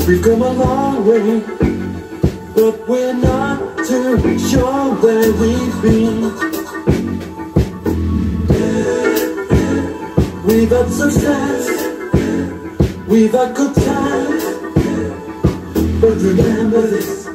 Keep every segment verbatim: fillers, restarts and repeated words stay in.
We've come a long way, but we're not too sure where we've been. We've had success, we've had good times, but remember this.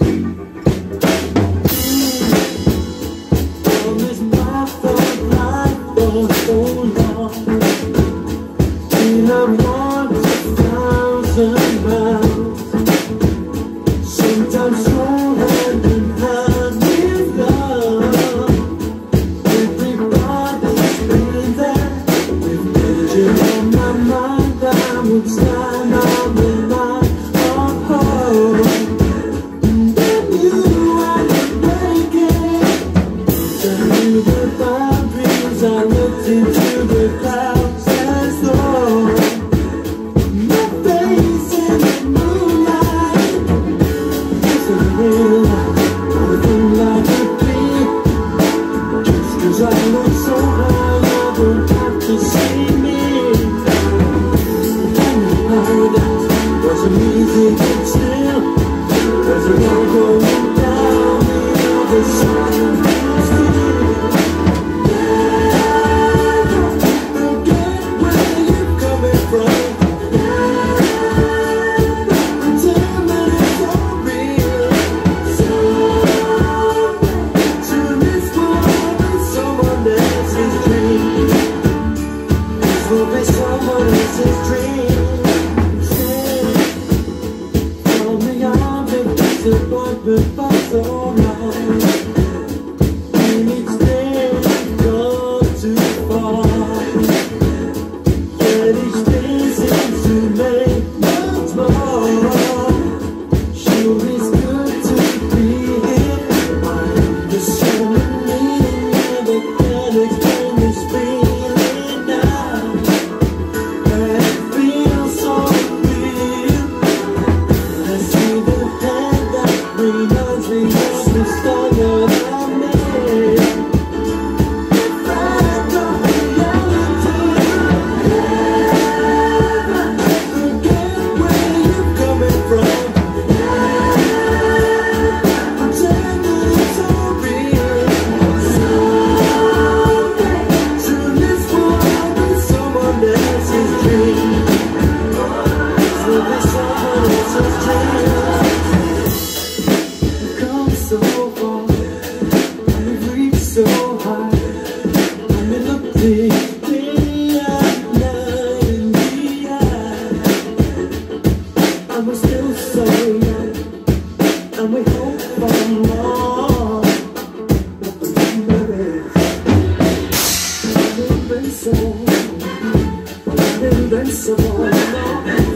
On this path of life for so long, we have walked a thousand miles. Sometimes so hand in hand with love. Everybody's been there. With vision on my mind, I would stand on the line of hope. And then you are breaking. Through the boundaries, I looked into the clouds as though my face in the moonlight isn't real. I feel like a bee. Just 'cause I look so high, I don't have to see me. And you know that wasn't easy, but still there's a road going down the other side of the street. Forget where you're coming from. Pretend that it's all real. Soon this will be someone else's dream. This will be someone else's dream. Tell me I've been disappointed for so long. And each day gone too far. And each day seems to make much more. Sure it's good to be here. I understand the meaning, never can explain this feeling now. And it feels so real. I see the hand that reminds me of the start that I made. If I don't reality, forget where you're coming from. Pretend that it's all real. Soon this will be someone else's dream. This will be someone else's dream. We've come so far, we've reached so high. I'm in the big day at night in the eye. And we're still so young, and we hope for more. But remember this, I've been so, I've been so long.